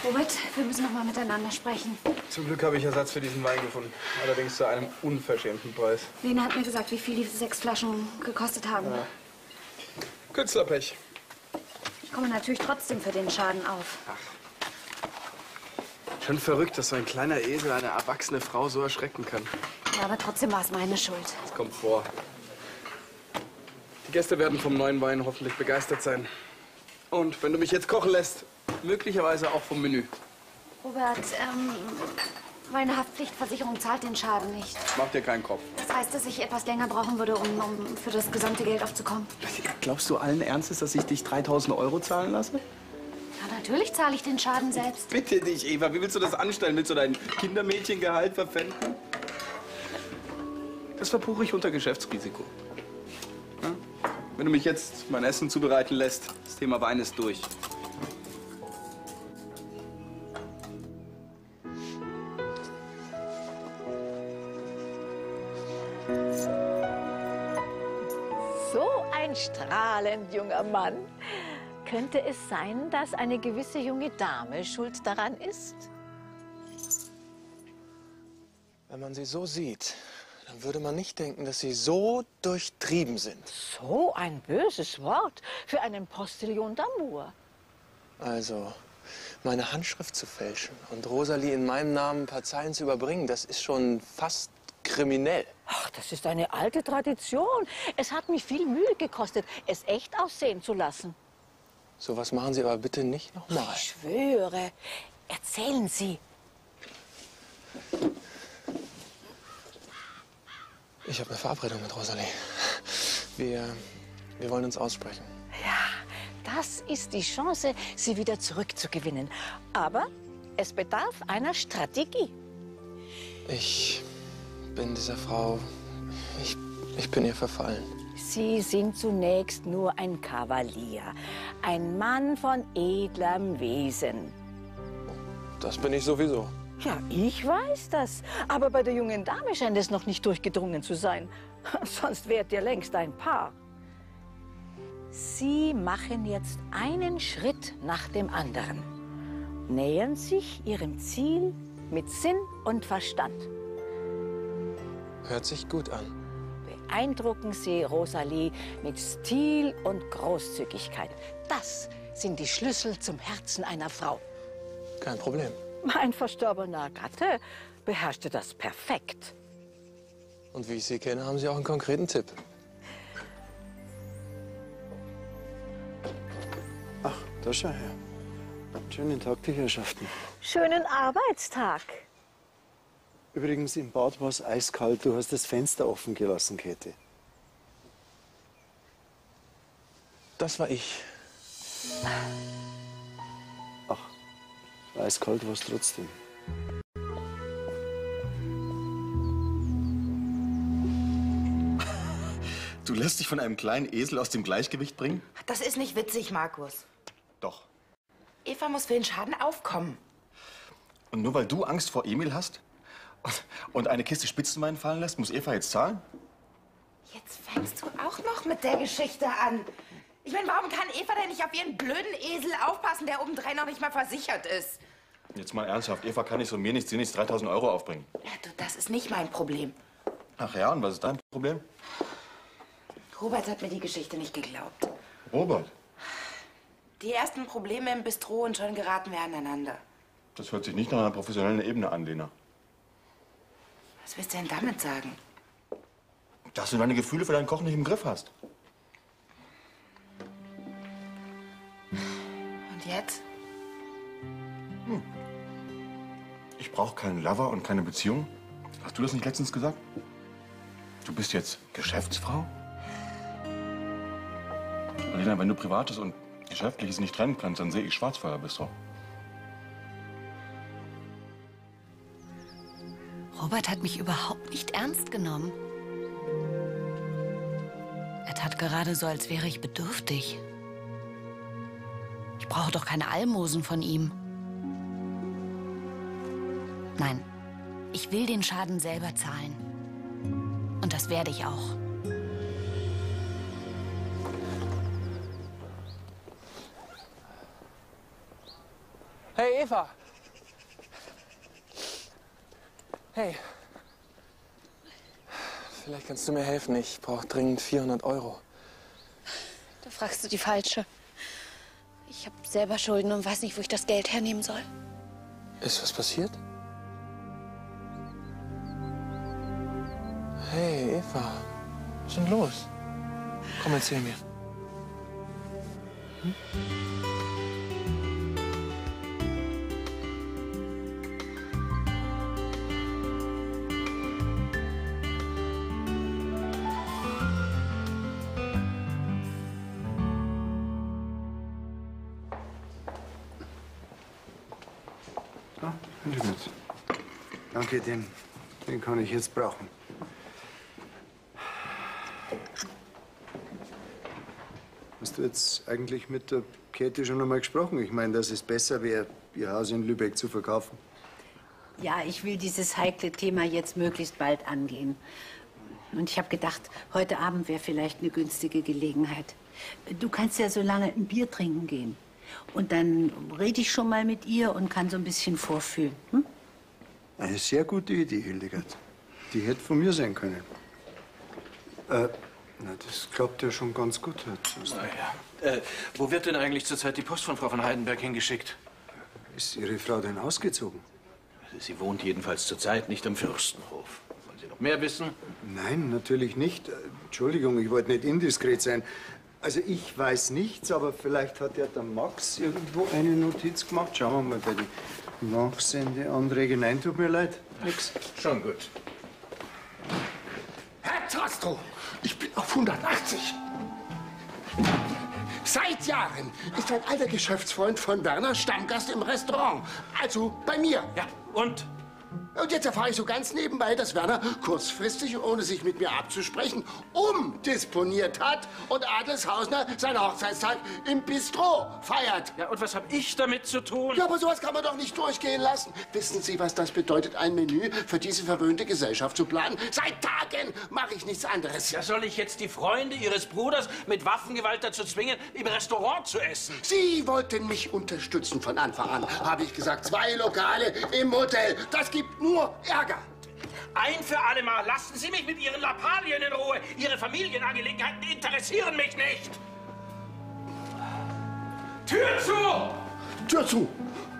Robert, wir müssen noch mal miteinander sprechen. Zum Glück habe ich Ersatz für diesen Wein gefunden. Allerdings zu einem unverschämten Preis. Lena hat mir gesagt, wie viel die 6 Flaschen gekostet haben. Ja. Künstlerpech. Ich komme natürlich trotzdem für den Schaden auf. Ach. Schon verrückt, dass so ein kleiner Esel eine erwachsene Frau so erschrecken kann. Ja, aber trotzdem war es meine Schuld. Das kommt vor. Die Gäste werden vom neuen Wein hoffentlich begeistert sein. Und wenn du mich jetzt kochen lässt, möglicherweise auch vom Menü. Robert, meine Haftpflichtversicherung zahlt den Schaden nicht. Mach dir keinen Kopf. Das heißt, dass ich etwas länger brauchen würde, um für das gesamte Geld aufzukommen. Glaubst du allen Ernstes, dass ich dich 3.000 € zahlen lasse? Ja, natürlich zahle ich den Schaden selbst. Bitte dich, Eva. Wie willst du das anstellen? Willst du dein Kindermädchengehalt verpfänden? Das verbuche ich unter Geschäftsrisiko. Ja? Wenn du mich jetzt mein Essen zubereiten lässt, das Thema Wein ist durch. So ein strahlend junger Mann. Könnte es sein, dass eine gewisse junge Dame schuld daran ist? Wenn man sie so sieht, dann würde man nicht denken, dass sie so durchtrieben sind. So ein böses Wort für einen Postillon d'Amour. Also, meine Handschrift zu fälschen und Rosalie in meinem Namen ein paar Zeilen zu überbringen, das ist schon fast kriminell. Ach, das ist eine alte Tradition. Es hat mich viel Mühe gekostet, es echt aussehen zu lassen. So was machen Sie aber bitte nicht nochmal. Ich schwöre. Erzählen Sie. Ich habe eine Verabredung mit Rosalie. Wir wollen uns aussprechen. Ja, das ist die Chance, sie wieder zurückzugewinnen. Aber es bedarf einer Strategie. Ich bin dieser Frau... Ich bin ihr verfallen. Sie sind zunächst nur ein Kavalier. Ein Mann von edlem Wesen. Das bin ich sowieso. Ja, ich weiß das. Aber bei der jungen Dame scheint es noch nicht durchgedrungen zu sein. Sonst wärt ihr längst ein Paar. Sie machen jetzt einen Schritt nach dem anderen. Nähern sich ihrem Ziel mit Sinn und Verstand. Hört sich gut an. Beeindrucken Sie Rosalie mit Stil und Großzügigkeit. Das sind die Schlüssel zum Herzen einer Frau. Kein Problem. Mein verstorbener Gatte beherrschte das perfekt. Und wie ich Sie kenne, haben Sie auch einen konkreten Tipp. Ach, da schau her. Schönen Tag, die Herrschaften. Schönen Arbeitstag. Übrigens, im Bad war es eiskalt. Du hast das Fenster offen gelassen, Käthe. Das war ich. Ach, eiskalt war es trotzdem. Du lässt dich von einem kleinen Esel aus dem Gleichgewicht bringen? Das ist nicht witzig, Markus. Doch. Eva muss für den Schaden aufkommen. Und nur weil du Angst vor Emil hast und eine Kiste Spitzenwein fallen lässt, muss Eva jetzt zahlen? Jetzt fängst du auch noch mit der Geschichte an. Ich meine, warum kann Eva denn nicht auf ihren blöden Esel aufpassen, der obendrein noch nicht mal versichert ist? Jetzt mal ernsthaft. Eva kann nicht so mir nichts, sie nichts 3.000 € aufbringen. Ja, du, das ist nicht mein Problem. Ach ja, und was ist dein Problem? Robert hat mir die Geschichte nicht geglaubt. Robert, Die ersten Probleme im Bistro und schon geraten wir aneinander. das hört sich nicht nach einer professionellen Ebene an, Lena. Was willst du denn damit sagen? Dass du deine Gefühle für dein Kochen nicht im Griff hast. Und jetzt? Ich brauche keinen Lover und keine Beziehung. Hast du das nicht letztens gesagt? Du bist jetzt Geschäftsfrau? Lena, wenn du Privates und Geschäftliches nicht trennen kannst, dann sehe ich schwarz vor der Bistro. Robert hat mich überhaupt nicht ernst genommen. Er tat gerade so, als wäre ich bedürftig. Ich brauche doch keine Almosen von ihm. Nein, ich will den Schaden selber zahlen. Und das werde ich auch. Hey, Eva. Hey. Vielleicht kannst du mir helfen. Ich brauche dringend 400 Euro. Da fragst du die Falsche. Ich habe selber Schulden und weiß nicht, wo ich das Geld hernehmen soll. Ist was passiert? Hey, Eva. Was ist denn los? Komm, erzähl mir. Hm? Ah, gut. Danke, den kann ich jetzt brauchen. Hast du jetzt eigentlich mit der Käthe schon einmal gesprochen? Ich meine, dass es besser wäre, ihr Haus in Lübeck zu verkaufen. Ja, ich will dieses heikle Thema jetzt möglichst bald angehen. Und ich habe gedacht, heute Abend wäre vielleicht eine günstige Gelegenheit. Du kannst ja so lange ein Bier trinken gehen. Und dann rede ich schon mal mit ihr und kann so ein bisschen vorfühlen. Hm? Eine sehr gute Idee, Hildegard. Die hätte von mir sein können. Na, das klappt ja schon ganz gut, Herr Zuster. Naja. Wo wird denn eigentlich zurzeit die Post von Frau von Heidenberg hingeschickt? Ist Ihre Frau denn ausgezogen? Sie wohnt jedenfalls zurzeit nicht am Fürstenhof. Wollen Sie noch mehr wissen? Nein, natürlich nicht. Entschuldigung, ich wollte nicht indiskret sein. Also ich weiß nichts, aber vielleicht hat ja der Max irgendwo eine Notiz gemacht. Schauen wir mal bei den Nachsendeanträgen. Nein, tut mir leid. Nix. Schon gut. Herr Zastrow, ich bin auf 180. Seit Jahren ist ein alter Geschäftsfreund von Werner Stammgast im Restaurant. Also bei mir. Ja, und? Und jetzt erfahre ich so ganz nebenbei, dass Werner kurzfristig, ohne sich mit mir abzusprechen, umdisponiert hat und Adelshausner seinen Hochzeitstag im Bistro feiert. Ja, und was habe ich damit zu tun? Ja, aber sowas kann man doch nicht durchgehen lassen. Wissen Sie, was das bedeutet, ein Menü für diese verwöhnte Gesellschaft zu planen? Seit Tagen mache ich nichts anderes. Ja, soll ich jetzt die Freunde Ihres Bruders mit Waffengewalt dazu zwingen, im Restaurant zu essen? Sie wollten mich unterstützen von Anfang an. Habe ich gesagt, 2 Lokale im Hotel. Das gibt nur Ärger. Ein für alle Mal, lassen Sie mich mit Ihren Lappalien in Ruhe. Ihre Familienangelegenheiten interessieren mich nicht. Tür zu! Tür zu!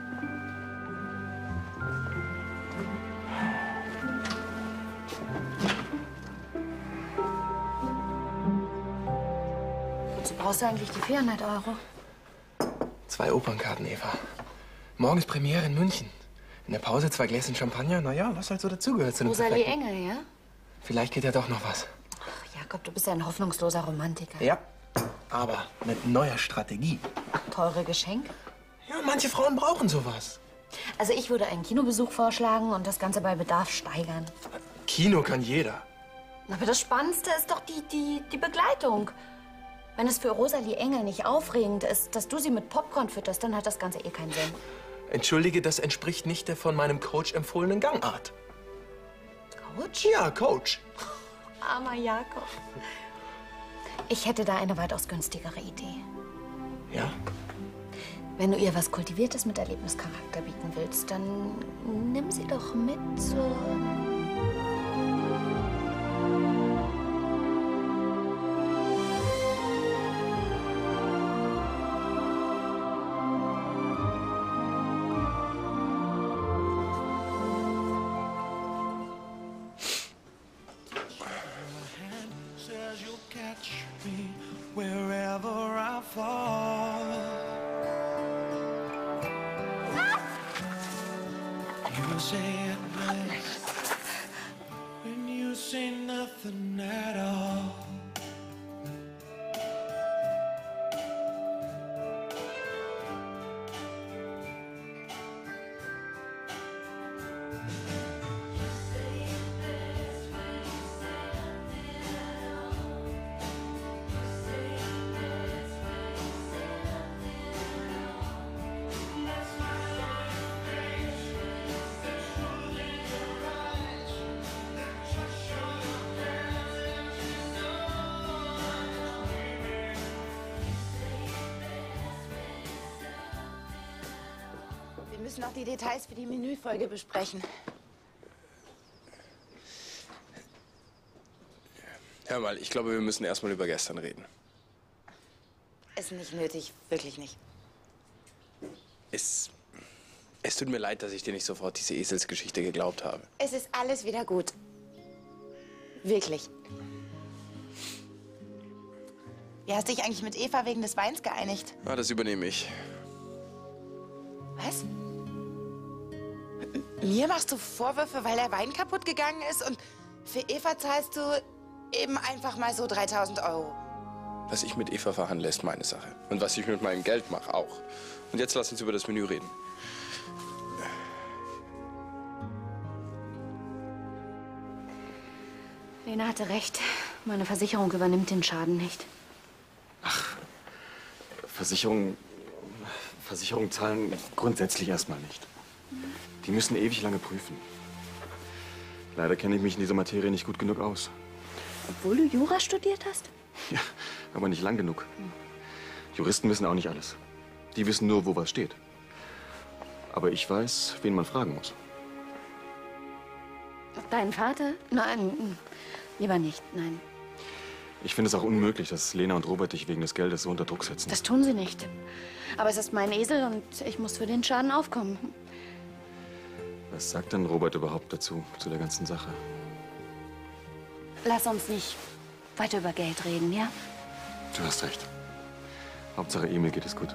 Wozu brauchst du eigentlich die 400 Euro? 2 Opernkarten, Eva. Morgen ist Premiere in München. In der Pause 2 Gläschen Champagner. Na ja, was halt so dazugehört zu einem Rosalie perfekten... Engel, ja? Vielleicht geht ja doch noch was. Ach, Jakob, du bist ja ein hoffnungsloser Romantiker. Ja, aber mit neuer Strategie. Teure Geschenke? Ja, manche Frauen brauchen sowas. Also ich würde einen Kinobesuch vorschlagen und das Ganze bei Bedarf steigern. Kino kann jeder. Aber das Spannendste ist doch die Begleitung. Wenn es für Rosalie Engel nicht aufregend ist, dass du sie mit Popcorn fütterst, dann hat das Ganze eh keinen Sinn. Entschuldige, das entspricht nicht der von meinem Coach empfohlenen Gangart. Coach? Ja, Coach. Armer Jakob. Ich hätte da eine weitaus günstigere Idee. Ja? Wenn du ihr was Kultiviertes mit Erlebnischarakter bieten willst, dann nimm sie doch mit zur... Wir müssen noch die Details für die Menüfolge besprechen. Hör mal, ich glaube, wir müssen erst mal über gestern reden. Ist nicht nötig, wirklich nicht. Es tut mir leid, dass ich dir nicht sofort diese Eselsgeschichte geglaubt habe. Es ist alles wieder gut. Wirklich. Wie hast du dich eigentlich mit Eva wegen des Weins geeinigt? Ah, das übernehme ich. Was? Mir machst du Vorwürfe, weil der Wein kaputt gegangen ist und für Eva zahlst du eben einfach mal so 3.000 €. Was ich mit Eva verhandle, ist meine Sache. Und was ich mit meinem Geld mache, auch. Und jetzt lass uns über das Menü reden. Lena hatte recht. Meine Versicherung übernimmt den Schaden nicht. Versicherungen zahlen grundsätzlich erstmal nicht. Die müssen ewig lange prüfen. Leider kenne ich mich in dieser Materie nicht gut genug aus. Obwohl du Jura studiert hast? Ja, aber nicht lang genug. Juristen wissen auch nicht alles. Die wissen nur, wo was steht. Aber ich weiß, wen man fragen muss. Deinen Vater? Nein, lieber nicht, nein. Ich finde es auch unmöglich, dass Lena und Robert dich wegen des Geldes so unter Druck setzen. Das tun sie nicht. Aber es ist mein Esel und ich muss für den Schaden aufkommen. Was sagt denn Robert überhaupt dazu, zu der ganzen Sache? Lass uns nicht weiter über Geld reden, ja? Du hast recht. Hauptsache Emil geht es gut.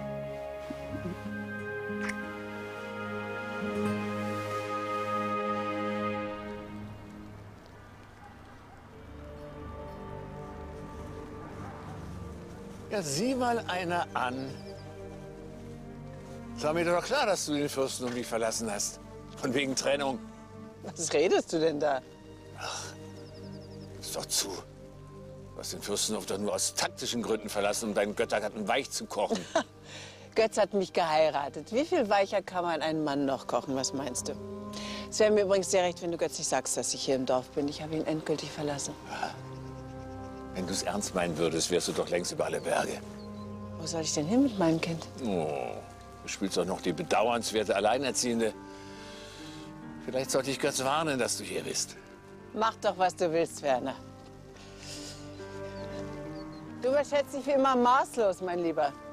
Ja, sieh mal einer an. Es war mir doch klar, dass du den Fürsten um dich verlassen hast. Von wegen Trennung. Was redest du denn da? Ach, gib's doch zu. Du hast den Fürstenhof doch nur aus taktischen Gründen verlassen, um deinen Göttergatten weich zu kochen. Götz hat mich geheiratet. Wie viel weicher kann man einen Mann noch kochen? Was meinst du? Es wäre mir übrigens sehr recht, wenn du Götz nicht sagst, dass ich hier im Dorf bin. Ich habe ihn endgültig verlassen. Ja. Wenn du es ernst meinen würdest, wärst du doch längst über alle Berge. Wo soll ich denn hin mit meinem Kind? Oh, du spielst doch noch die bedauernswerte Alleinerziehende. Vielleicht sollte ich Götz warnen, dass du hier bist. Mach doch, was du willst, Werner. Du überschätzt dich wie immer maßlos, mein Lieber.